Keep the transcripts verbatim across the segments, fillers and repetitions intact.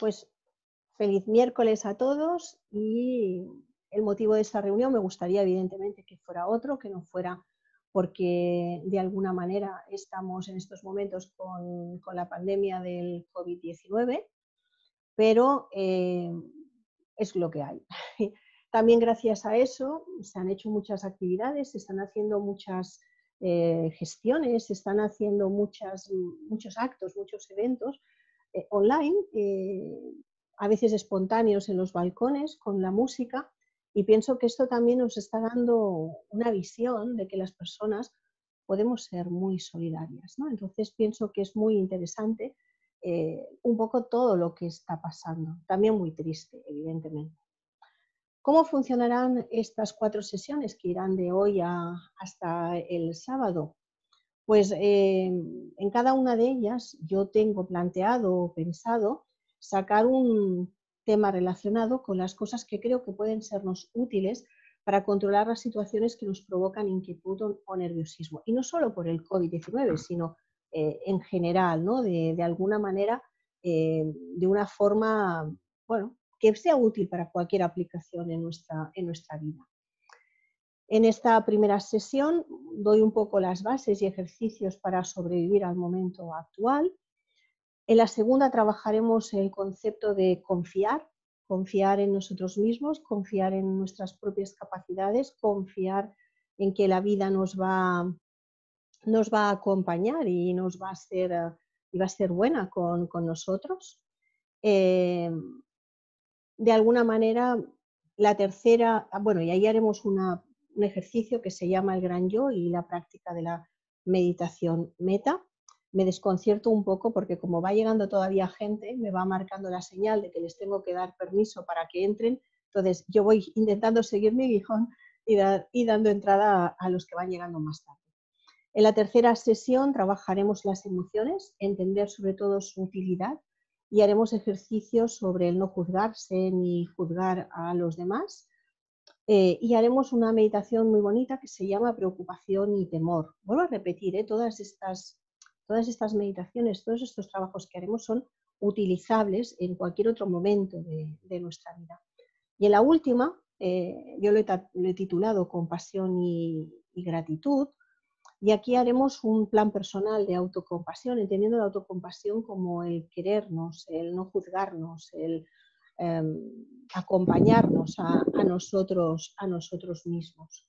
Pues feliz miércoles a todos y el motivo de esta reunión me gustaría evidentemente que fuera otro, que no fuera porque de alguna manera estamos en estos momentos con, con la pandemia del COVID diecinueve, pero eh, es lo que hay. También gracias a eso se han hecho muchas actividades, se están haciendo muchas eh, gestiones, se están haciendo muchas, muchos actos, muchos eventos eh, online, eh, a veces espontáneos en los balcones con la música, y pienso que esto también nos está dando una visión de que las personas podemos ser muy solidarias, ¿no? Entonces pienso que es muy interesante eh, un poco todo lo que está pasando, también muy triste, evidentemente. ¿Cómo funcionarán estas cuatro sesiones que irán de hoy a, hasta el sábado? Pues eh, en cada una de ellas yo tengo planteado o pensado sacar un tema relacionado con las cosas que creo que pueden sernos útiles para controlar las situaciones que nos provocan inquietud o, o nerviosismo. Y no solo por el COVID diecinueve, sino eh, en general, ¿no? De, de alguna manera, eh, de una forma, bueno, que sea útil para cualquier aplicación en nuestra, en nuestra vida. En esta primera sesión doy un poco las bases y ejercicios para sobrevivir al momento actual. En la segunda trabajaremos el concepto de confiar, confiar en nosotros mismos, confiar en nuestras propias capacidades, confiar en que la vida nos va, nos va a acompañar y nos va a ser, y va a ser buena con, con nosotros. Eh, de alguna manera, la tercera, bueno, y ahí haremos una, un ejercicio que se llama el gran yo y la práctica de la meditación meta. Me desconcierto un poco porque como va llegando todavía gente, me va marcando la señal de que les tengo que dar permiso para que entren. Entonces yo voy intentando seguir mi guión y, da, y dando entrada a, a los que van llegando más tarde. En la tercera sesión trabajaremos las emociones, entender sobre todo su utilidad, y haremos ejercicios sobre el no juzgarse ni juzgar a los demás. Eh, y haremos una meditación muy bonita que se llama preocupación y temor. Vuelvo a repetir, ¿eh? todas, estas, todas estas meditaciones, todos estos trabajos que haremos son utilizables en cualquier otro momento de, de nuestra vida. Y en la última, eh, yo lo he, lo he titulado Compasión y, y gratitud. Y aquí haremos un plan personal de autocompasión, entendiendo la autocompasión como el querernos, el no juzgarnos, el eh, acompañarnos a, a, nosotros, a nosotros mismos.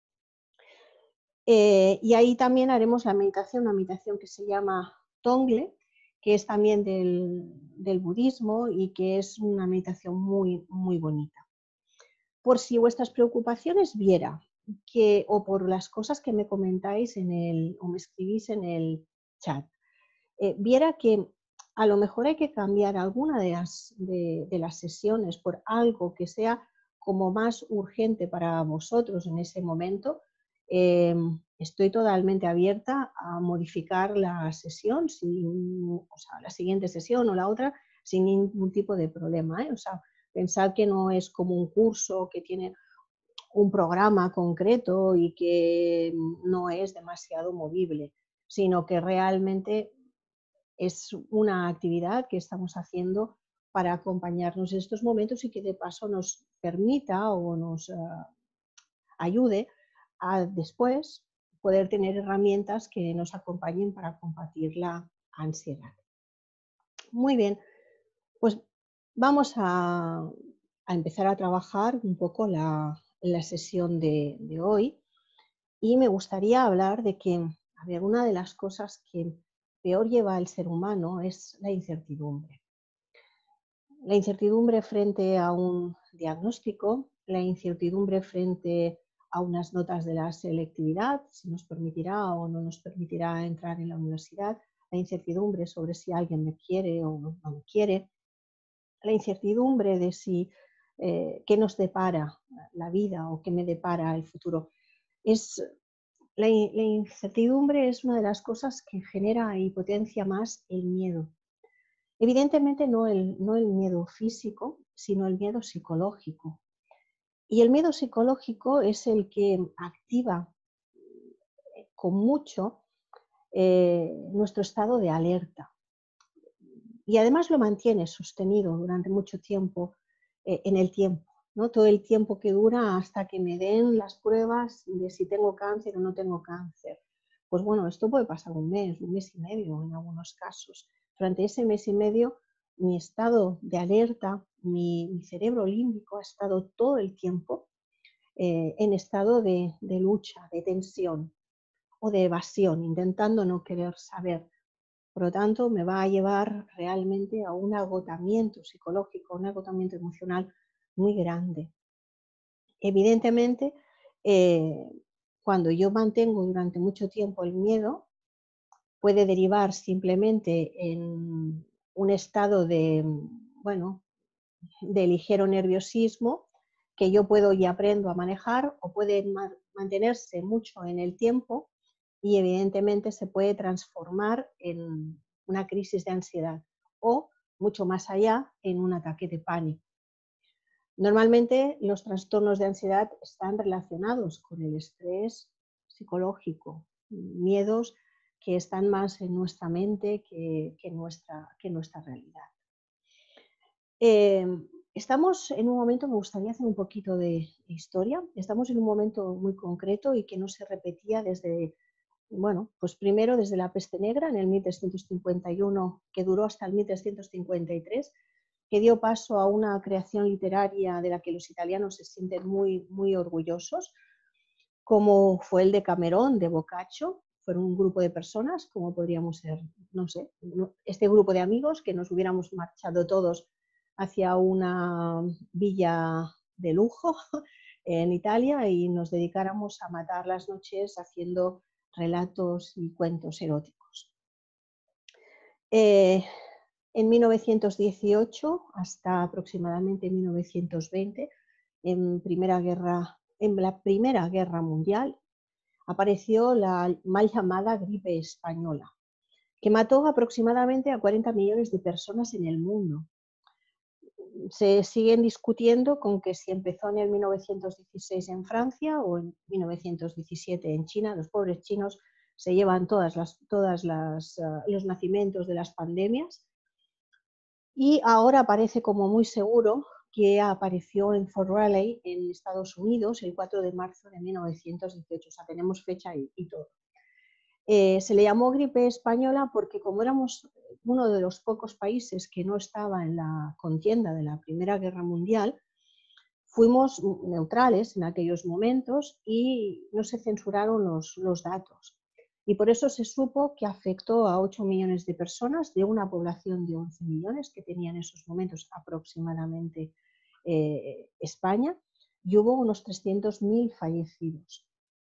Eh, y ahí también haremos la meditación, una meditación que se llama Tongle, que es también del, del budismo y que es una meditación muy, muy bonita. Por si vuestras preocupaciones viera que, o por las cosas que me comentáis en el, o me escribís en el chat, eh, viera que a lo mejor hay que cambiar alguna de las, de, de las sesiones por algo que sea como más urgente para vosotros en ese momento, eh, estoy totalmente abierta a modificar la sesión, sin, o sea, la siguiente sesión o la otra, sin ningún tipo de problema, ¿eh? O sea, pensad que no es como un curso que tiene un programa concreto y que no es demasiado movible, sino que realmente es una actividad que estamos haciendo para acompañarnos en estos momentos y que de paso nos permita o nos uh, ayude a después poder tener herramientas que nos acompañen para combatir la ansiedad. Muy bien, pues vamos a, a empezar a trabajar un poco la, la sesión de, de hoy, y me gustaría hablar de que, a ver, una de las cosas que peor lleva al ser humano es la incertidumbre. La incertidumbre frente a un diagnóstico, la incertidumbre frente a unas notas de la selectividad, si nos permitirá o no nos permitirá entrar en la universidad, la incertidumbre sobre si alguien me quiere o no, no me quiere, la incertidumbre de si eh, qué nos depara la vida o qué me depara el futuro. Es, la, la incertidumbre es una de las cosas que genera y potencia más el miedo. Evidentemente no el, no el miedo físico, sino el miedo psicológico. Y el miedo psicológico es el que activa con mucho eh, nuestro estado de alerta. y además lo mantienes sostenido durante mucho tiempo eh, en el tiempo, ¿no? Todo el tiempo que dura hasta que me den las pruebas de si tengo cáncer o no tengo cáncer. Pues bueno, esto puede pasar un mes, un mes y medio en algunos casos. Durante ese mes y medio mi estado de alerta, mi, mi cerebro límbico ha estado todo el tiempo eh, en estado de, de lucha, de tensión o de evasión, intentando no querer saber. Por lo tanto, me va a llevar realmente a un agotamiento psicológico, un agotamiento emocional muy grande. Evidentemente, eh, cuando yo mantengo durante mucho tiempo el miedo, puede derivar simplemente en un estado de, bueno, de ligero nerviosismo que yo puedo y aprendo a manejar, o puede ma- mantenerse mucho en el tiempo y evidentemente se puede transformar en una crisis de ansiedad o, mucho más allá, en un ataque de pánico. Normalmente los trastornos de ansiedad están relacionados con el estrés psicológico, miedos que están más en nuestra mente que, que, nuestra, que nuestra realidad. Eh, estamos en un momento, me gustaría hacer un poquito de historia, estamos en un momento muy concreto y que no se repetía desde, bueno, pues primero desde la peste negra en el mil trescientos cincuenta y uno, que duró hasta el mil trescientos cincuenta y tres, que dio paso a una creación literaria de la que los italianos se sienten muy, muy orgullosos, como fue el de Camerón, de Boccaccio. Fueron un grupo de personas, como podríamos ser, no sé, este grupo de amigos que nos hubiéramos marchado todos hacia una villa de lujo en Italia y nos dedicáramos a matar las noches haciendo relatos y cuentos eróticos. Eh, en mil novecientos dieciocho hasta aproximadamente mil novecientos veinte, en, primera guerra, en la Primera Guerra Mundial, apareció la mal llamada gripe española, que mató aproximadamente a cuarenta millones de personas en el mundo. Se siguen discutiendo con que si empezó en el mil novecientos dieciséis en Francia o en mil novecientos diecisiete en China. Los pobres chinos se llevan todas las, todas las, uh, los nacimientos de las pandemias, y ahora parece como muy seguro que apareció en Fort Riley, en Estados Unidos, el cuatro de marzo de mil novecientos dieciocho. O sea, tenemos fecha y, y todo. Eh, se le llamó gripe española porque, como éramos uno de los pocos países que no estaba en la contienda de la Primera Guerra Mundial, fuimos neutrales en aquellos momentos y no se censuraron los, los datos. Y por eso se supo que afectó a ocho millones de personas de una población de once millones que tenía en esos momentos aproximadamente eh, España, y hubo unos trescientos mil fallecidos.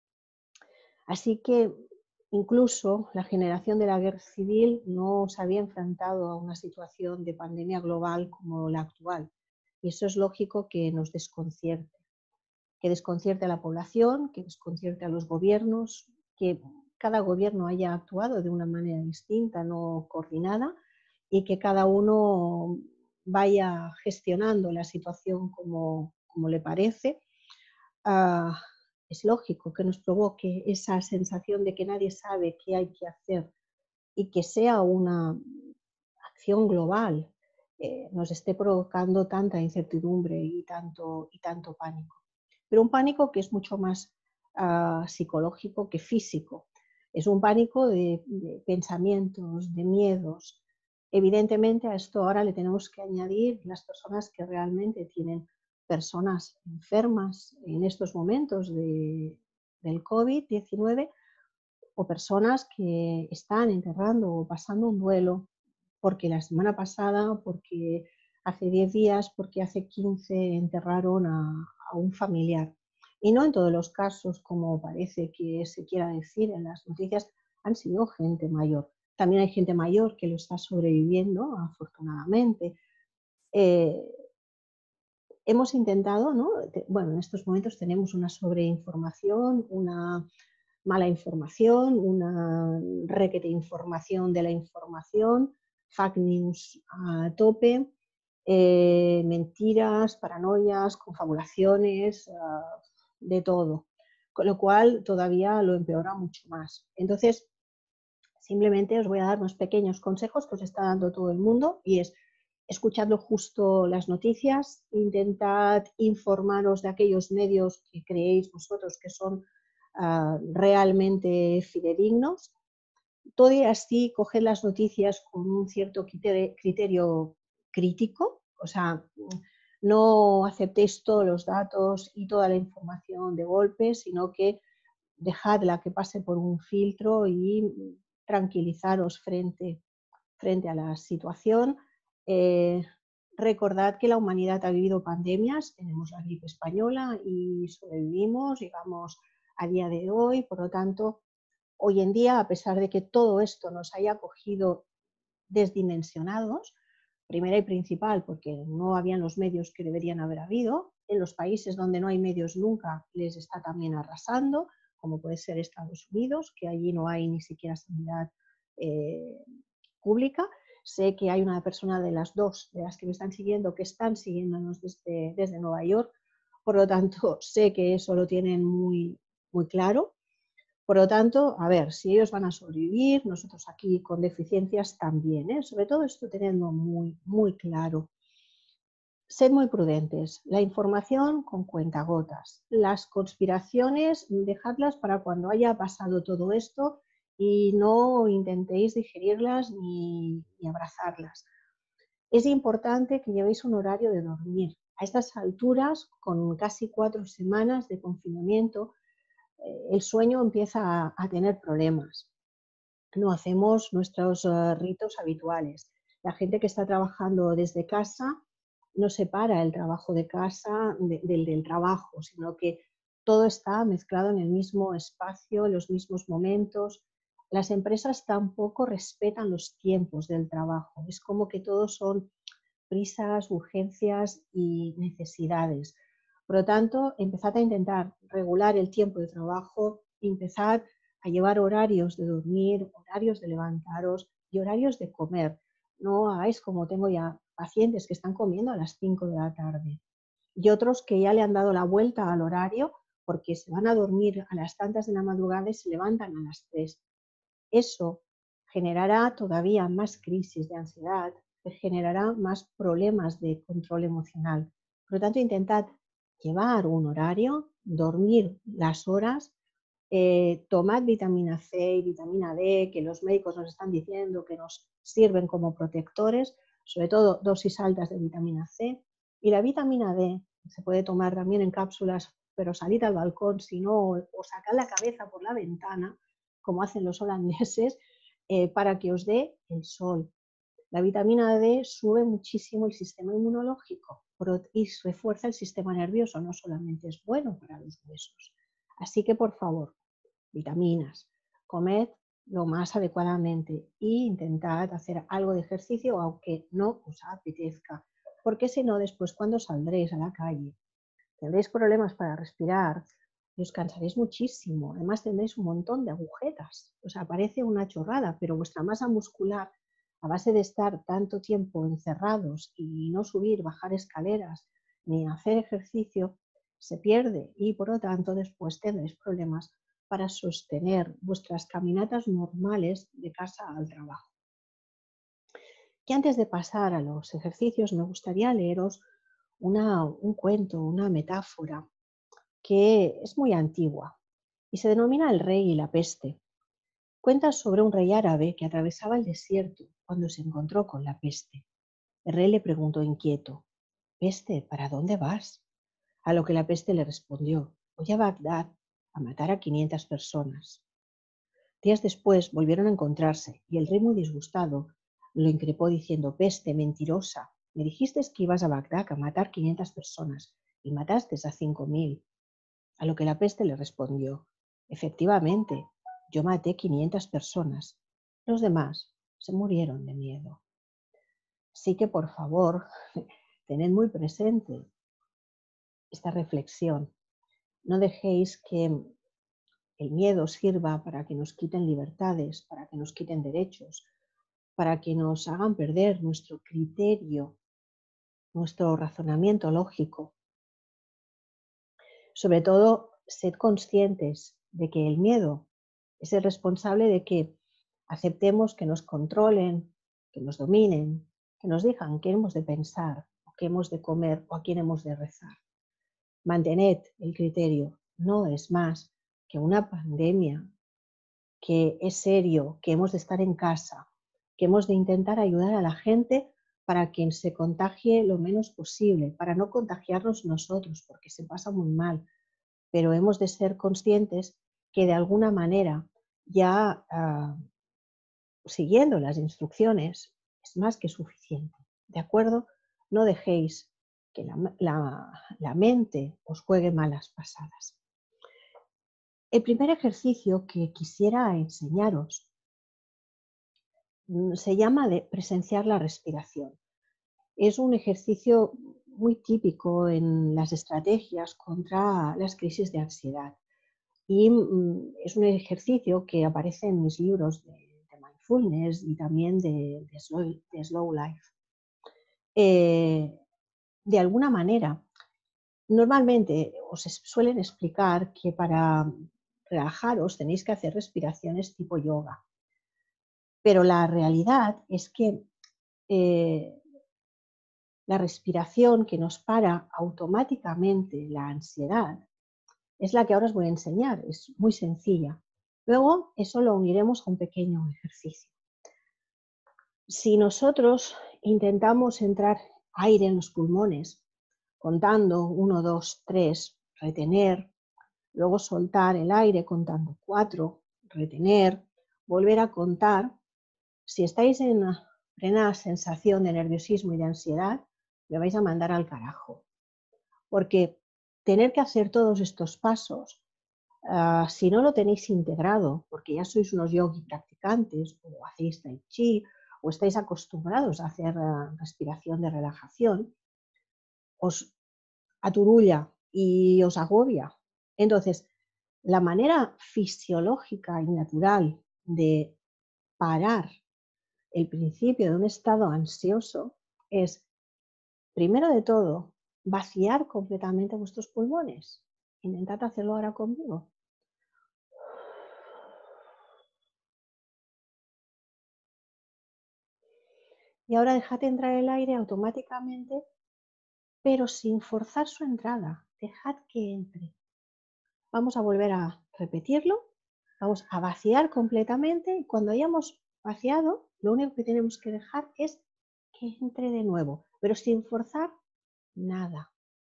Así que incluso la generación de la guerra civil no se había enfrentado a una situación de pandemia global como la actual. Y eso es lógico que nos desconcierte, que desconcierte a la población, que desconcierte a los gobiernos, que cada gobierno haya actuado de una manera distinta, no coordinada, y que cada uno vaya gestionando la situación como, como le parece. Uh, es lógico que nos provoque esa sensación de que nadie sabe qué hay que hacer y que sea una acción global eh, nos esté provocando tanta incertidumbre y tanto, y tanto pánico. Pero un pánico que es mucho más uh, psicológico que físico. Es un pánico de, de pensamientos, de miedos. Evidentemente a esto ahora le tenemos que añadir las personas que realmente tienen personas enfermas en estos momentos de, del COVID diecinueve, o personas que están enterrando o pasando un duelo porque la semana pasada, porque hace diez días, porque hace quince enterraron a, a un familiar. Y no en todos los casos, como parece que se quiera decir en las noticias, han sido gente mayor. También hay gente mayor que lo está sobreviviendo, afortunadamente. Eh, hemos intentado, ¿no? Bueno, en estos momentos tenemos una sobreinformación, una mala información, una requete información de la información, fake news a tope, eh, mentiras, paranoias, confabulaciones, uh, de todo. Con lo cual todavía lo empeora mucho más. Entonces, Simplemente os voy a dar unos pequeños consejos que os está dando todo el mundo y es: escuchadlo justo las noticias, intentad informaros de aquellos medios que creéis vosotros que son uh, realmente fidedignos. Todo y así, coged las noticias con un cierto criterio, criterio crítico, o sea, no aceptéis todos los datos y toda la información de golpe, sino que dejadla que pase por un filtro y tranquilizaros frente, frente a la situación. Eh, recordad que la humanidad ha vivido pandemias, tenemos la gripe española y sobrevivimos, llegamos a día de hoy, por lo tanto, hoy en día, a pesar de que todo esto nos haya cogido desdimensionados, primera y principal, porque no habían los medios que deberían haber habido, en los países donde no hay medios nunca les está también arrasando, como puede ser Estados Unidos, que allí no hay ni siquiera sanidad eh, pública. Sé que hay una persona de las dos, de las que me están siguiendo, que están siguiéndonos desde, desde Nueva York, por lo tanto sé que eso lo tienen muy, muy claro. Por lo tanto, a ver, si ellos van a sobrevivir, nosotros aquí con deficiencias también, ¿eh? Sobre todo esto teniendo muy, muy claro. Sed muy prudentes, la información con cuentagotas, las conspiraciones dejadlas para cuando haya pasado todo esto y no intentéis digerirlas ni, ni abrazarlas. Es importante que llevéis un horario de dormir. A estas alturas, con casi cuatro semanas de confinamiento, el sueño empieza a, a tener problemas. No hacemos nuestros uh, ritos habituales. La gente que está trabajando desde casa no separa el trabajo de casa de, del, del trabajo, sino que todo está mezclado en el mismo espacio, en los mismos momentos. Las empresas tampoco respetan los tiempos del trabajo. Es como que todos son prisas, urgencias y necesidades. Por lo tanto, empezad a intentar regular el tiempo de trabajo, empezad a llevar horarios de dormir, horarios de levantaros y horarios de comer. No hagáis como tengo ya pacientes que están comiendo a las cinco de la tarde y otros que ya le han dado la vuelta al horario porque se van a dormir a las tantas de la madrugada y se levantan a las tres. Eso generará todavía más crisis de ansiedad, generará más problemas de control emocional. Por lo tanto, intentad llevar un horario, dormir las horas, eh, tomad vitamina C y vitamina D, que los médicos nos están diciendo que nos sirven como protectores, sobre todo dosis altas de vitamina C. Y la vitamina D se puede tomar también en cápsulas, pero salid al balcón, si no, o sacad la cabeza por la ventana, como hacen los holandeses, eh, para que os dé el sol. La vitamina D sube muchísimo el sistema inmunológico y refuerza el sistema nervioso, no solamente es bueno para los huesos. Así que, por favor, vitaminas, comed lo más adecuadamente e intentad hacer algo de ejercicio aunque no os apetezca, porque si no, después cuando saldréis a la calle tendréis problemas para respirar y os cansaréis muchísimo. Además tendréis un montón de agujetas. O sea, parece una chorrada, pero vuestra masa muscular, a base de estar tanto tiempo encerrados y no subir, bajar escaleras, ni hacer ejercicio, se pierde y por lo tanto después tendréis problemas para sostener vuestras caminatas normales de casa al trabajo. Y antes de pasar a los ejercicios, me gustaría leeros una, un cuento, una metáfora que es muy antigua y se denomina El rey y la peste. Cuenta sobre un rey árabe que atravesaba el desierto cuando se encontró con la peste. El rey le preguntó inquieto: «Peste, ¿para dónde vas?». A lo que la peste le respondió: «Voy a Bagdad a matar a quinientas personas». Días después volvieron a encontrarse y el rey, muy disgustado, lo increpó diciendo: «Peste, mentirosa, me dijiste que ibas a Bagdad a matar quinientas personas y mataste a cinco mil». A lo que la peste le respondió: «Efectivamente, yo maté quinientas personas, los demás se murieron de miedo». Así que, por favor, tened muy presente esta reflexión. No dejéis que el miedo sirva para que nos quiten libertades, para que nos quiten derechos, para que nos hagan perder nuestro criterio, nuestro razonamiento lógico. Sobre todo, sed conscientes de que el miedo es el responsable de que Aceptemos que nos controlen, que nos dominen, que nos digan qué hemos de pensar, o qué hemos de comer o a quién hemos de rezar. Mantened el criterio, no es más que una pandemia, que es serio, que hemos de estar en casa, que hemos de intentar ayudar a la gente para que se contagie lo menos posible, para no contagiarnos nosotros, porque se pasa muy mal. Pero hemos de ser conscientes que de alguna manera ya uh, siguiendo las instrucciones es más que suficiente, ¿de acuerdo? No dejéis que la, la, la mente os juegue malas pasadas. El primer ejercicio que quisiera enseñaros se llama de presenciar la respiración. Es un ejercicio muy típico en las estrategias contra las crisis de ansiedad y es un ejercicio que aparece en mis libros de, de mindfulness y también de, de, slow, de slow life. Eh, de alguna manera, normalmente os suelen explicar que para relajaros tenéis que hacer respiraciones tipo yoga, pero la realidad es que eh, la respiración que nos para automáticamente la ansiedad es la que ahora os voy a enseñar, es muy sencilla. Luego eso lo uniremos a un pequeño ejercicio. Si nosotros intentamos entrar aire en los pulmones, contando uno, dos, tres, retener, luego soltar el aire contando cuatro, retener, volver a contar, si estáis en plena sensación de nerviosismo y de ansiedad, me vais a mandar al carajo. Porque tener que hacer todos estos pasos, uh, si no lo tenéis integrado, porque ya sois unos yogi practicantes, o hacéis tai chi, o estáis acostumbrados a hacer uh, respiración de relajación, os aturulla y os agobia. Entonces, la manera fisiológica y natural de parar el principio de un estado ansioso es, primero de todo, vaciar completamente vuestros pulmones. Intentad hacerlo ahora conmigo. Y ahora dejad entrar el aire automáticamente, pero sin forzar su entrada. Dejad que entre. Vamos a volver a repetirlo. Vamos a vaciar completamente y cuando hayamos vaciado, lo único que tenemos que dejar es que entre de nuevo, pero sin forzar nada.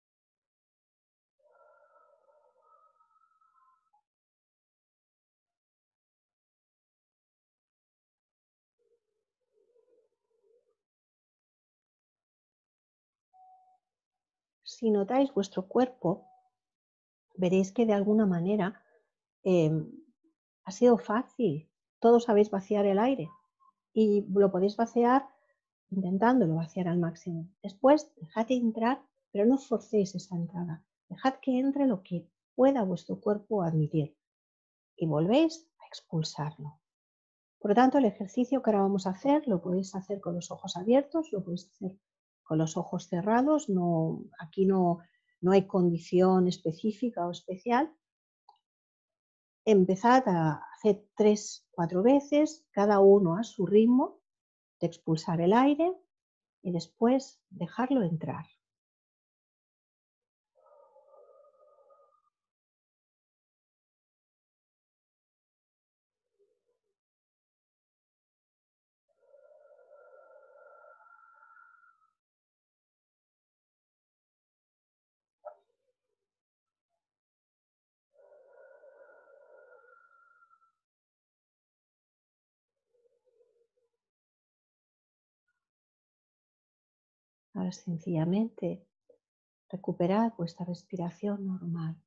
Si notáis vuestro cuerpo, veréis que de alguna manera eh, ha sido fácil. Todos sabéis vaciar el aire y lo podéis vaciar intentándolo vaciar al máximo. Después, dejad entrar, pero no forcéis esa entrada. Dejad que entre lo que pueda vuestro cuerpo admitir y volvéis a expulsarlo. Por lo tanto, el ejercicio que ahora vamos a hacer lo podéis hacer con los ojos abiertos, lo podéis hacer con los ojos cerrados. No, aquí no, no hay condición específica o especial. Empezad a hacer tres, cuatro veces, cada uno a su ritmo, de expulsar el aire y después dejarlo entrar. Ahora sencillamente recuperad vuestra respiración normal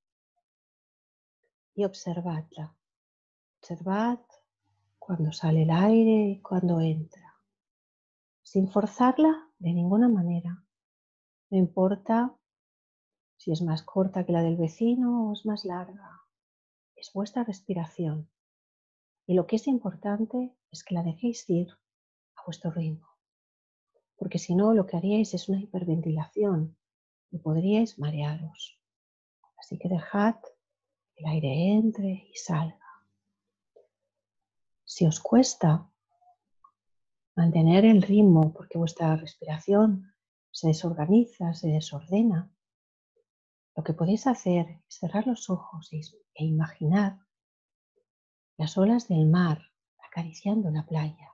y observadla. Observad cuando sale el aire y cuando entra, sin forzarla de ninguna manera. No importa si es más corta que la del vecino o es más larga, es vuestra respiración. Y lo que es importante es que la dejéis ir a vuestro ritmo, porque si no lo que haríais es una hiperventilación y podríais marearos. Así que dejad que el aire entre y salga. Si os cuesta mantener el ritmo porque vuestra respiración se desorganiza, se desordena, lo que podéis hacer es cerrar los ojos e e imaginar las olas del mar acariciando la playa.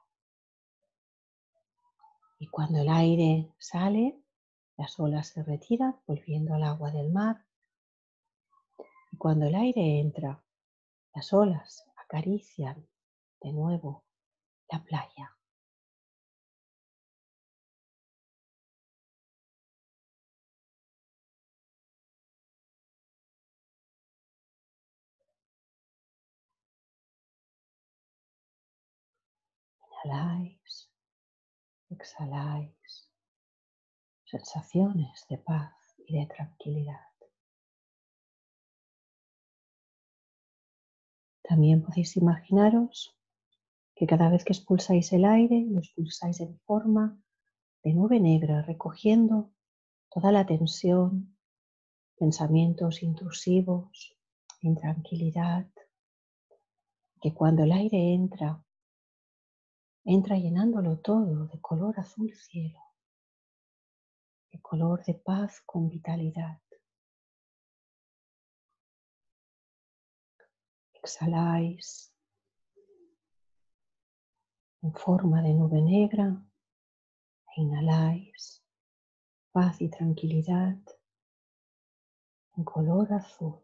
Y cuando el aire sale, las olas se retiran volviendo al agua del mar. Y cuando el aire entra, las olas acarician de nuevo la playa. Inhaláis, exhaláis, sensaciones de paz y de tranquilidad. También podéis imaginaros que cada vez que expulsáis el aire, lo expulsáis en forma de nube negra, recogiendo toda la tensión, pensamientos intrusivos, intranquilidad, que cuando el aire entra, entra llenándolo todo de color azul cielo, de color de paz con vitalidad. Exhaláis en forma de nube negra e inhaláis paz y tranquilidad en color azul.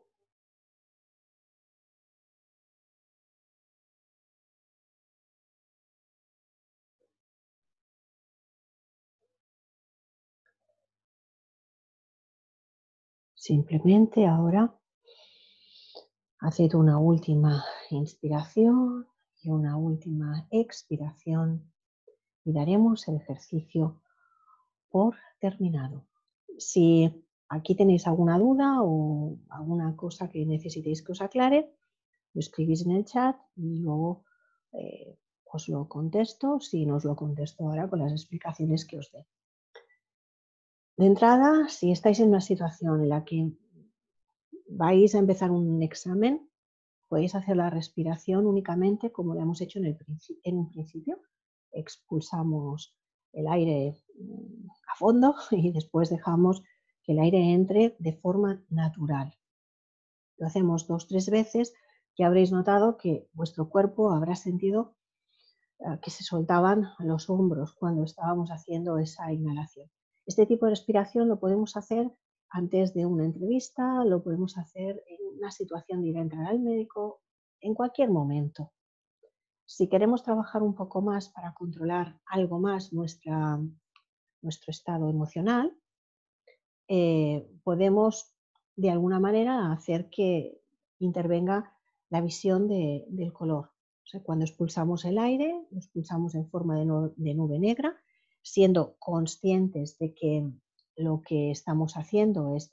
Simplemente ahora haced una última inspiración y una última expiración y daremos el ejercicio por terminado. Si aquí tenéis alguna duda o alguna cosa que necesitéis que os aclare, lo escribís en el chat y luego eh, os lo contesto, si no os lo contesto ahora con las explicaciones que os dé. De entrada, si estáis en una situación en la que vais a empezar un examen, podéis hacer la respiración únicamente como lo hemos hecho en, el en un principio. Expulsamos el aire a fondo y después dejamos que el aire entre de forma natural. Lo hacemos dos o tres veces y habréis notado que vuestro cuerpo habrá sentido que se soltaban los hombros cuando estábamos haciendo esa inhalación. Este tipo de respiración lo podemos hacer antes de una entrevista, lo podemos hacer en una situación de ir a entrar al médico, en cualquier momento. Si queremos trabajar un poco más para controlar algo más nuestra, nuestro estado emocional, eh, podemos de alguna manera hacer que intervenga la visión de, del color. O sea, cuando expulsamos el aire, lo expulsamos en forma de, no, de nube negra, siendo conscientes de que lo que estamos haciendo es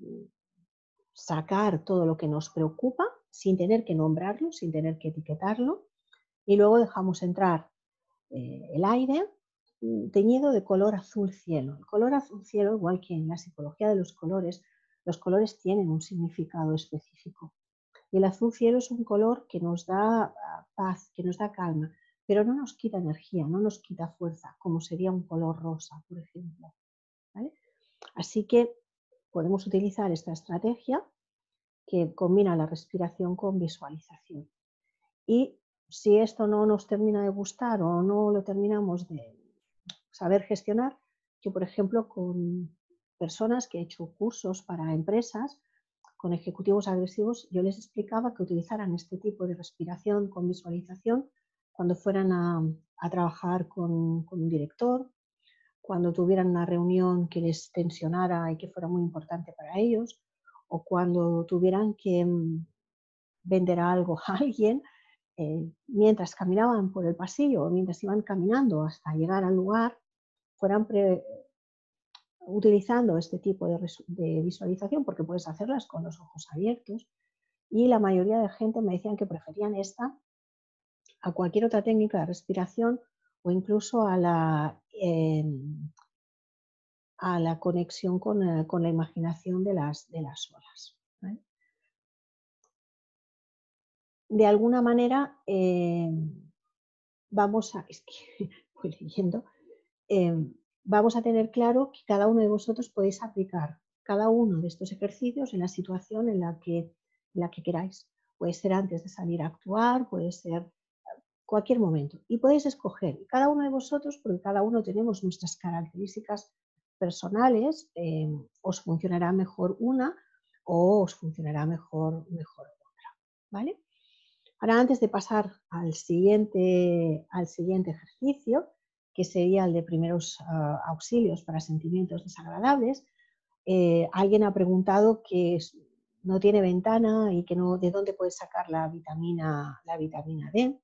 sacar todo lo que nos preocupa sin tener que nombrarlo, sin tener que etiquetarlo, y luego dejamos entrar eh, el aire teñido de color azul cielo. El color azul cielo, igual que en la psicología de los colores, los colores tienen un significado específico. Y el azul cielo es un color que nos da paz, que nos da calma, pero no nos quita energía, no nos quita fuerza, como sería un color rosa, por ejemplo. ¿Vale? Así que podemos utilizar esta estrategia que combina la respiración con visualización. Y si esto no nos termina de gustar o no lo terminamos de saber gestionar, yo por ejemplo con personas que he hecho cursos para empresas, con ejecutivos agresivos, yo les explicaba que utilizaran este tipo de respiración con visualización cuando fueran a, a trabajar con, con un director, cuando tuvieran una reunión que les tensionara y que fuera muy importante para ellos, o cuando tuvieran que vender algo a alguien, eh, mientras caminaban por el pasillo o mientras iban caminando hasta llegar al lugar, fueran pre utilizando este tipo de, de visualización, porque puedes hacerlas con los ojos abiertos, y la mayoría de gente me decían que preferían esta a cualquier otra técnica de respiración o incluso a la, eh, a la conexión con, eh, con, la imaginación de las, de las olas. ¿Vale? De alguna manera, eh, vamos a, es que voy leyendo, eh, vamos a tener claro que cada uno de vosotros podéis aplicar cada uno de estos ejercicios en la situación en la que, en la que queráis. Puede ser antes de salir a actuar, puede ser cualquier momento. Y podéis escoger, y cada uno de vosotros, porque cada uno tenemos nuestras características personales, eh, os funcionará mejor una o os funcionará mejor, mejor otra. ¿Vale? Ahora, antes de pasar al siguiente, al siguiente ejercicio, que sería el de primeros uh, auxilios para sentimientos desagradables, eh, alguien ha preguntado que es, no tiene ventana y que no, de dónde puede sacar la vitamina, la vitamina D.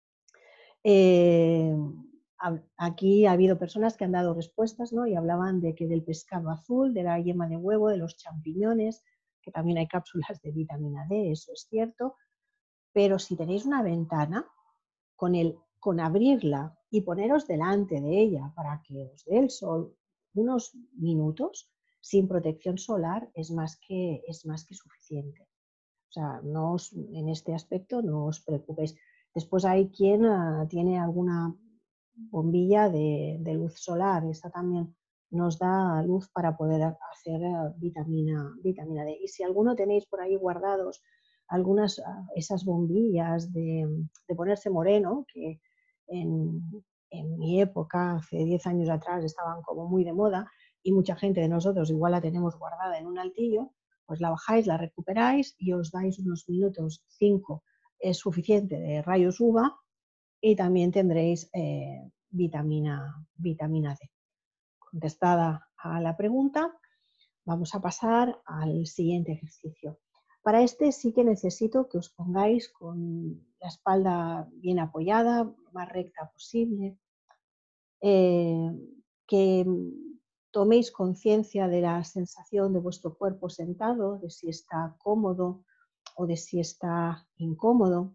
Eh, aquí ha habido personas que han dado respuestas, ¿no? Y hablaban de que del pescado azul, de la yema de huevo, de los champiñones, que también hay cápsulas de vitamina D, eso es cierto. Pero si tenéis una ventana, con, el, con abrirla y poneros delante de ella para que os dé el sol unos minutos, sin protección solar, es más que, es más que suficiente. O sea, no os, en este aspecto no os preocupéis. Después hay quien uh, tiene alguna bombilla de, de luz solar, esta también nos da luz para poder hacer uh, vitamina, vitamina D. Y si alguno tenéis por ahí guardados algunas, uh, esas bombillas de, de ponerse moreno, que en, en mi época, hace diez años atrás, estaban como muy de moda y mucha gente de nosotros igual la tenemos guardada en un altillo, pues la bajáis, la recuperáis y os dais unos minutos, cinco es suficiente de rayos U V A y también tendréis eh, vitamina, vitamina D. Contestada a la pregunta, vamos a pasar al siguiente ejercicio. Para este sí que necesito que os pongáis con la espalda bien apoyada, lo más recta posible, eh, que toméis conciencia de la sensación de vuestro cuerpo sentado, de si está cómodo o de si está incómodo.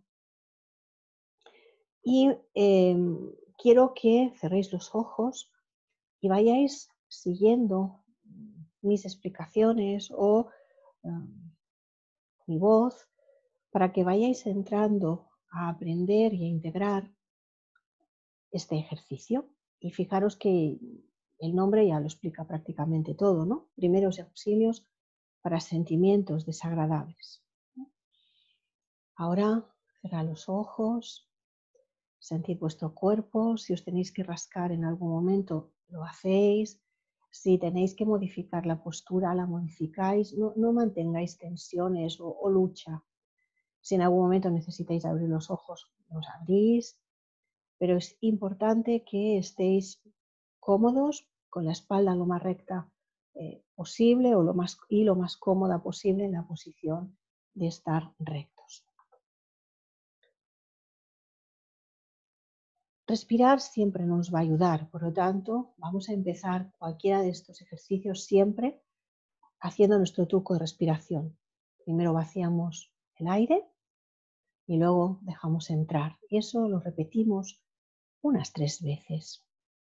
Y eh, quiero que cerréis los ojos y vayáis siguiendo mis explicaciones o um, mi voz para que vayáis entrando a aprender y a integrar este ejercicio. Y fijaros que el nombre ya lo explica prácticamente todo, ¿no? Primeros auxilios para sentimientos desagradables. Ahora cerrad los ojos, sentid vuestro cuerpo, si os tenéis que rascar en algún momento, lo hacéis. Si tenéis que modificar la postura, la modificáis. No, no mantengáis tensiones o, o lucha. Si en algún momento necesitáis abrir los ojos, los abrís. Pero es importante que estéis cómodos, con la espalda lo más recta eh, posible o lo más, y lo más cómoda posible en la posición de estar rectos. Respirar siempre nos va a ayudar, por lo tanto, vamos a empezar cualquiera de estos ejercicios siempre haciendo nuestro truco de respiración. Primero vaciamos el aire y luego dejamos entrar. Y eso lo repetimos unas tres veces.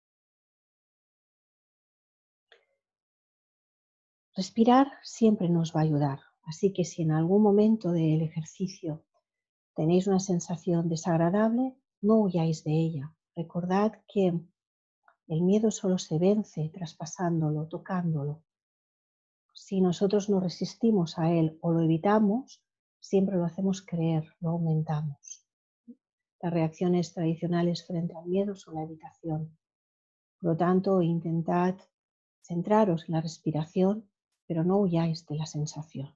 Respirar siempre nos va a ayudar, así que si en algún momento del ejercicio tenéis una sensación desagradable, no huyáis de ella. Recordad que el miedo solo se vence traspasándolo, tocándolo. Si nosotros nos resistimos a él o lo evitamos, siempre lo hacemos creer, lo aumentamos. Las reacciones tradicionales frente al miedo son la evitación. Por lo tanto, intentad centraros en la respiración, pero no huyáis de la sensación.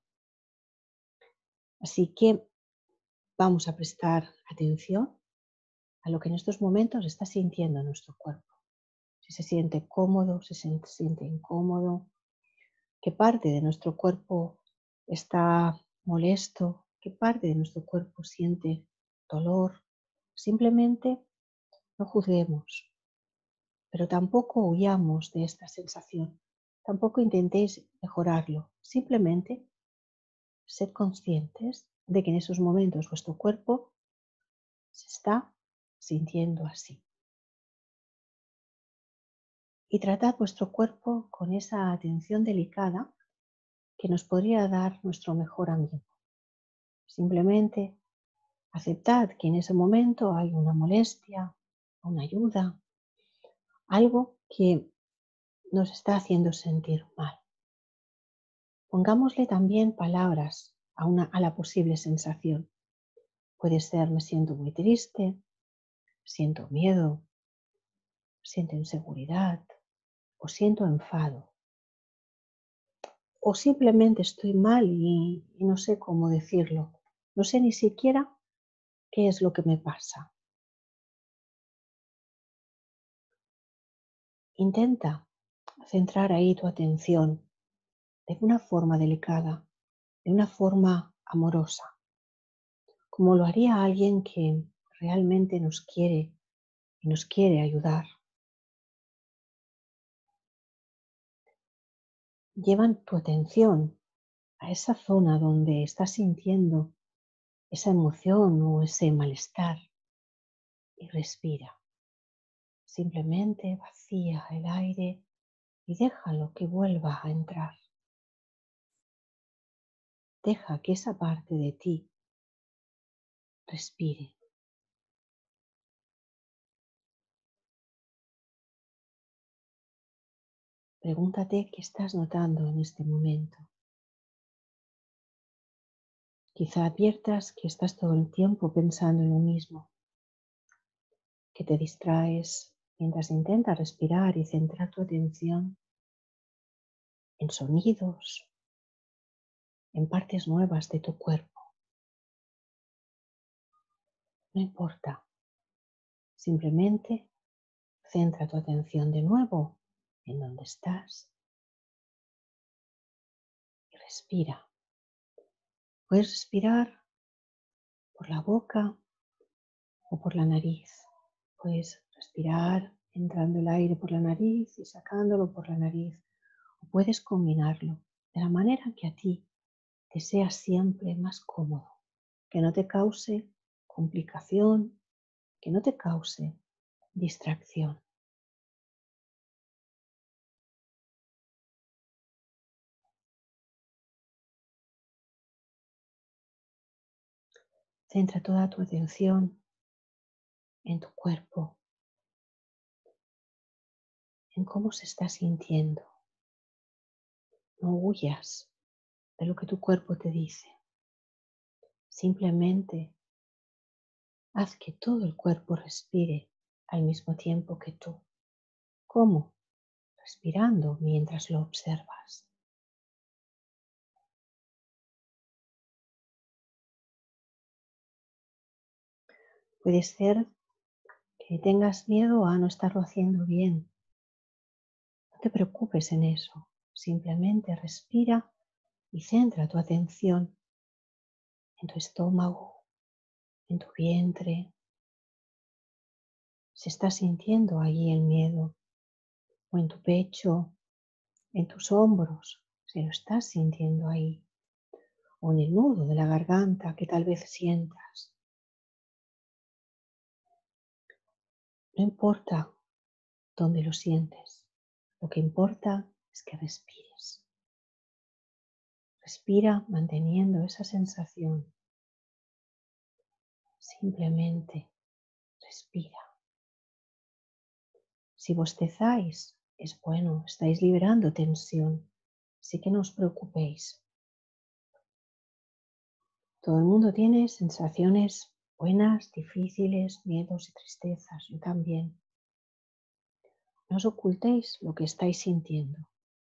Así que vamos a prestar atención a lo que en estos momentos está sintiendo nuestro cuerpo. Si se siente cómodo, si se siente incómodo, qué parte de nuestro cuerpo está molesto, qué parte de nuestro cuerpo siente dolor. Simplemente no juzguemos, pero tampoco huyamos de esta sensación. Tampoco intentéis mejorarlo. Simplemente sed conscientes de que en esos momentos vuestro cuerpo se está sintiendo así. Y tratad vuestro cuerpo con esa atención delicada que nos podría dar nuestro mejor amigo. Simplemente aceptad que en ese momento hay una molestia, a una ayuda, algo que nos está haciendo sentir mal. Pongámosle también palabras a, una, a la posible sensación. Puede ser me siento muy triste, siento miedo, siento inseguridad o siento enfado. O simplemente estoy mal y, y no sé cómo decirlo. No sé ni siquiera qué es lo que me pasa. Intenta centrar ahí tu atención de una forma delicada, de una forma amorosa, como lo haría alguien que realmente nos quiere y nos quiere ayudar. Llevan tu atención a esa zona donde estás sintiendo esa emoción o ese malestar y respira. Simplemente vacía el aire y déjalo que vuelva a entrar. Deja que esa parte de ti respire. Pregúntate qué estás notando en este momento. Quizá adviertas que estás todo el tiempo pensando en lo mismo, que te distraes mientras intentas respirar y centrar tu atención en sonidos, en partes nuevas de tu cuerpo. No importa, simplemente centra tu atención de nuevo en donde estás y respira. Puedes respirar por la boca o por la nariz. Puedes respirar entrando el aire por la nariz y sacándolo por la nariz. O puedes combinarlo de la manera que a ti te sea siempre más cómodo, que no te cause complicación, que no te cause distracción. Centra toda tu atención en tu cuerpo, en cómo se está sintiendo. No huyas de lo que tu cuerpo te dice. Simplemente haz que todo el cuerpo respire al mismo tiempo que tú. ¿Cómo? Respirando mientras lo observas. Puede ser que tengas miedo a no estarlo haciendo bien. No te preocupes en eso. Simplemente respira y centra tu atención en tu estómago, en tu vientre. Si estás sintiendo allí el miedo, o en tu pecho, en tus hombros, si lo estás sintiendo ahí, o en el nudo de la garganta que tal vez sientas. No importa dónde lo sientes, lo que importa es que respires. Respira manteniendo esa sensación. Simplemente respira. Si bostezáis, es bueno, estáis liberando tensión, así que no os preocupéis. Todo el mundo tiene sensaciones buenas, difíciles, miedos y tristezas, yo también. No os ocultéis lo que estáis sintiendo.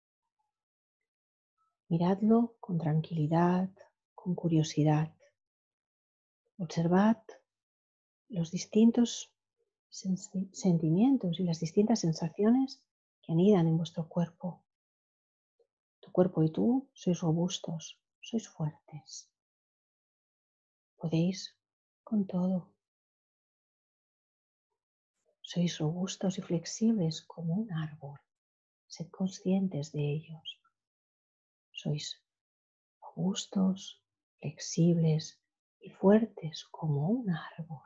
Miradlo con tranquilidad, con curiosidad. Observad los distintos sentimientos y las distintas sensaciones que anidan en vuestro cuerpo. Tu cuerpo y tú sois robustos, sois fuertes. Podéis con todo. Sois robustos y flexibles como un árbol. Sed conscientes de ellos. Sois robustos, flexibles y fuertes como un árbol.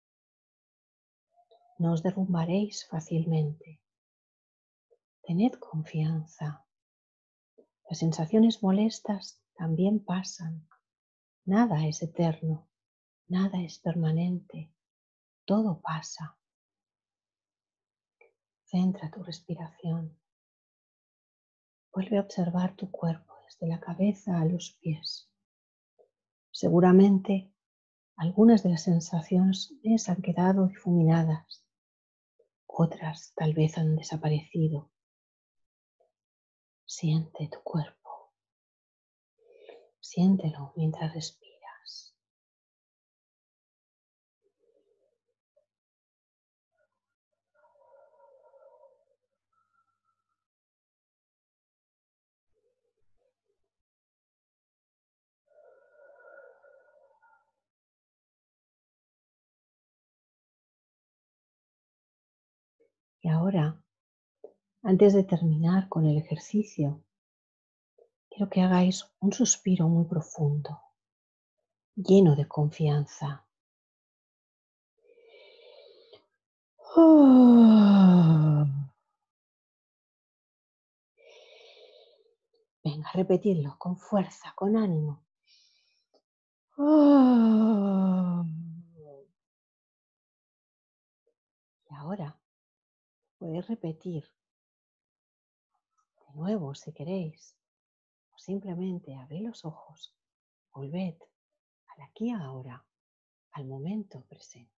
No os derrumbaréis fácilmente. Tened confianza. Las sensaciones molestas también pasan. Nada es eterno, nada es permanente. Todo pasa. Centra tu respiración. Vuelve a observar tu cuerpo desde la cabeza a los pies. Seguramente algunas de las sensaciones han quedado difuminadas, otras tal vez han desaparecido. Siente tu cuerpo, siéntelo mientras respiras. Y ahora, antes de terminar con el ejercicio, quiero que hagáis un suspiro muy profundo, lleno de confianza. Venga, repetidlo con fuerza, con ánimo. Y ahora podéis repetir de nuevo si queréis, o simplemente abrid los ojos, volved al aquí y ahora, al momento presente.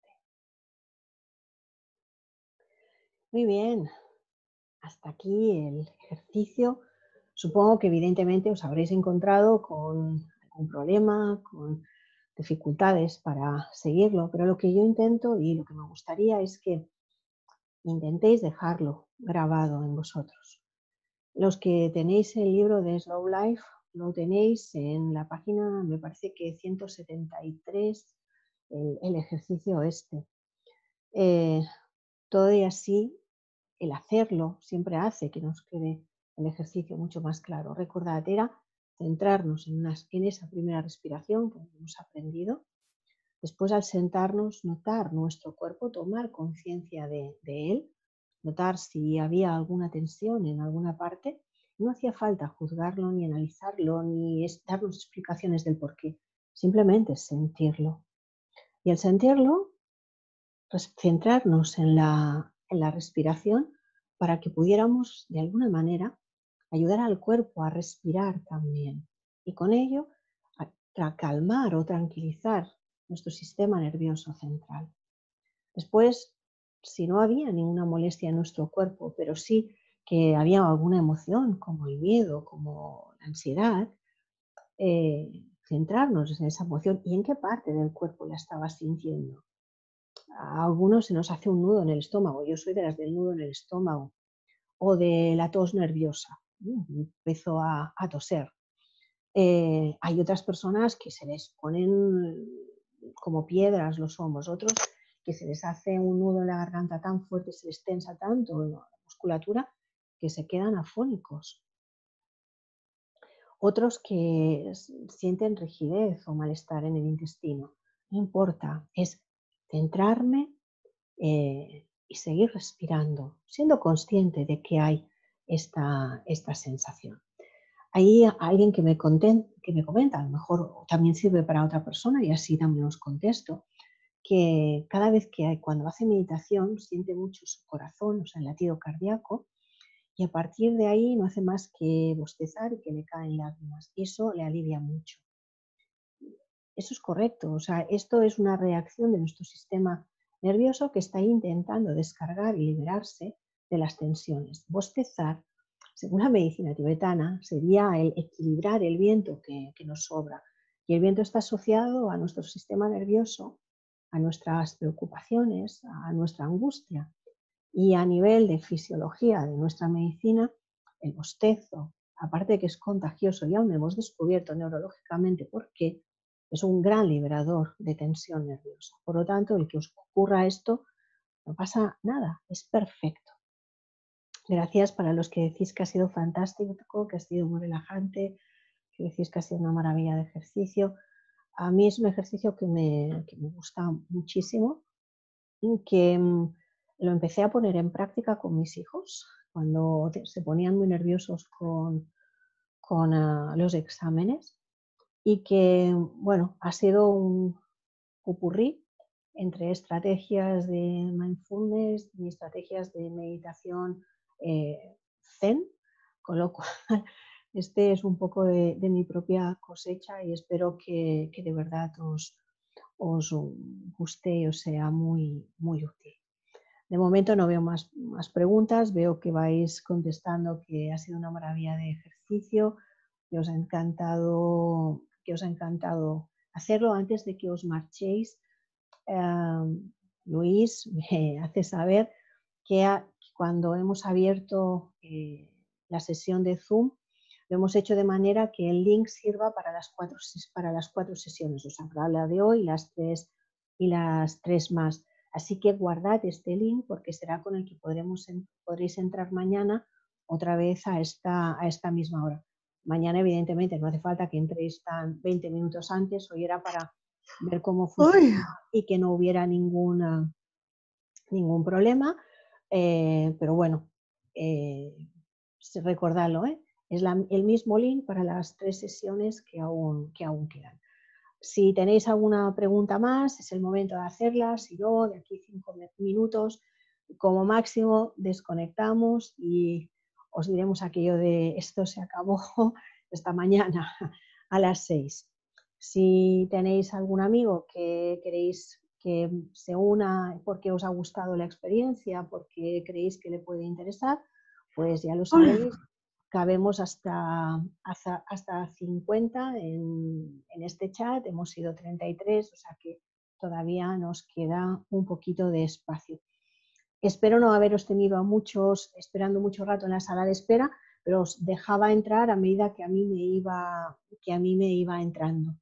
Muy bien, hasta aquí el ejercicio. Supongo que evidentemente os habréis encontrado con algún problema, con dificultades para seguirlo, pero lo que yo intento y lo que me gustaría es que intentéis dejarlo grabado en vosotros. Los que tenéis el libro de Slow Life lo tenéis en la página, me parece que ciento setenta y tres, el, el ejercicio este. Eh, todo y así, el hacerlo siempre hace que nos quede el ejercicio mucho más claro. Recordad, era centrarnos en, unas, en esa primera respiración que hemos aprendido. Después, al sentarnos, notar nuestro cuerpo, tomar conciencia de, de él, notar si había alguna tensión en alguna parte. No hacía falta juzgarlo, ni analizarlo, ni darnos explicaciones del por qué. Simplemente sentirlo. Y al sentirlo, pues, centrarnos en la, en la respiración para que pudiéramos, de alguna manera, ayudar al cuerpo a respirar también. Y con ello, a calmar o tranquilizar nuestro sistema nervioso central. Después, si no había ninguna molestia en nuestro cuerpo, pero sí que había alguna emoción, como el miedo, como la ansiedad, eh, centrarnos en esa emoción y en qué parte del cuerpo la estabas sintiendo. A algunos se nos hace un nudo en el estómago. Yo soy de las del nudo en el estómago o de la tos nerviosa. Empiezo a, a toser. Eh, hay otras personas que se les ponen como piedras los hombros, otros que se les hace un nudo en la garganta tan fuerte, se les tensa tanto la musculatura que se quedan afónicos. Otros que sienten rigidez o malestar en el intestino. No importa, es centrarme eh, y seguir respirando, siendo consciente de que hay esta, esta sensación. Hay alguien que me, conten, que me comenta, a lo mejor también sirve para otra persona y así también os contesto, que cada vez que hay, cuando hace meditación siente mucho su corazón, o sea, el latido cardíaco, y a partir de ahí no hace más que bostezar y que le caen lágrimas. Y eso le alivia mucho. Eso es correcto, o sea, esto es una reacción de nuestro sistema nervioso que está intentando descargar y liberarse de las tensiones. Bostezar, según la medicina tibetana, sería el equilibrar el viento que, que nos sobra. Y el viento está asociado a nuestro sistema nervioso, a nuestras preocupaciones, a nuestra angustia. Y a nivel de fisiología de nuestra medicina, el bostezo, aparte de que es contagioso, y aún hemos descubierto neurológicamente por qué, es un gran liberador de tensión nerviosa. Por lo tanto, el que os ocurra esto, no pasa nada, es perfecto. Gracias para los que decís que ha sido fantástico, que ha sido muy relajante, que decís que ha sido una maravilla de ejercicio. A mí es un ejercicio que me, que me gusta muchísimo y que mm, lo empecé a poner en práctica con mis hijos cuando se ponían muy nerviosos con, con uh, los exámenes y que, bueno, ha sido un popurrí entre estrategias de mindfulness y estrategias de meditación eh, zen, con lo cual este es un poco de, de mi propia cosecha y espero que, que de verdad os, os guste y os sea muy, muy útil. De momento no veo más, más preguntas, veo que vais contestando que ha sido una maravilla de ejercicio, que os ha encantado, que os ha encantado hacerlo. Antes de que os marchéis, eh, Luis me hace saber que a, cuando hemos abierto eh, la sesión de Zoom, lo hemos hecho de manera que el link sirva para las cuatro, para las cuatro sesiones, o sea, para la de hoy las tres, y las tres más. Así que guardad este link porque será con el que podremos, podréis entrar mañana otra vez a esta, a esta misma hora. Mañana, evidentemente, no hace falta que entréis tan veinte minutos antes, hoy era para ver cómo funciona y que no hubiera ninguna, ningún problema, eh, pero bueno, eh, recordadlo, ¿eh? Es la, el mismo link para las tres sesiones que aún, que aún quedan. Si tenéis alguna pregunta más, es el momento de hacerla, si no, de aquí cinco minutos, como máximo desconectamos y os diremos aquello de esto se acabó esta mañana a las seis. Si tenéis algún amigo que queréis que se una porque os ha gustado la experiencia, porque creéis que le puede interesar, pues ya lo sabéis. Cabemos hasta, hasta, hasta cincuenta en, en este chat, hemos sido treinta y tres, o sea que todavía nos queda un poquito de espacio. Espero no haberos tenido a muchos esperando mucho rato en la sala de espera, pero os dejaba entrar a medida que a mí me iba, que a mí me iba entrando.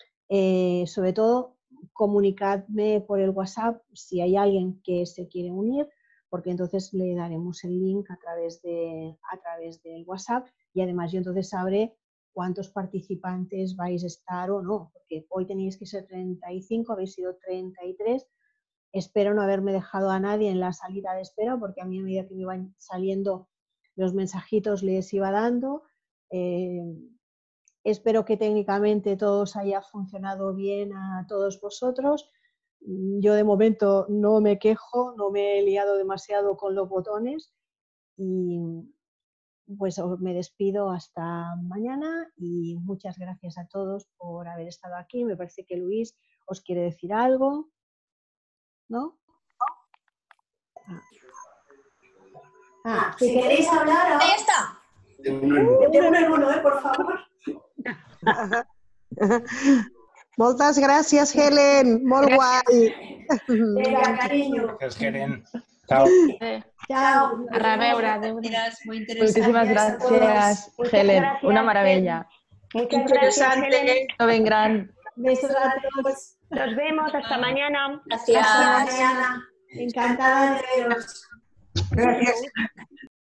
Eh, sobre todo, comunicadme por el WhatsApp si hay alguien que se quiere unir, porque entonces le daremos el link a través, de, a través del WhatsApp y además yo entonces sabré cuántos participantes vais a estar o no, porque hoy tenéis que ser treinta y cinco, habéis sido treinta y tres. Espero no haberme dejado a nadie en la salida de espera, porque a mí a medida que me iban saliendo los mensajitos les iba dando. Eh, espero que técnicamente todo os haya funcionado bien a todos vosotros. Yo de momento no me quejo, no me he liado demasiado con los botones y pues me despido hasta mañana y muchas gracias a todos por haber estado aquí. Me parece que Luis os quiere decir algo, ¿no? Ah, ah si queréis hablar... Ahora... ¡Ahí está! De uno en uno, de uno, en uno ¿eh? Por favor. Moltes gràcies, Helen. Molt guai. Vinga, cariño. Gràcies, Helen. Chao. Chao. A reveure. Adéu. Muy interesante. Muchísimas gracias, Helen. Gracias, Una maravilla. Muchas gracias, Helen. Ben gran. Besos a todos. Nos vemos hasta mañana. Gracias. Hasta mañana. Encantada de veros. Gracias.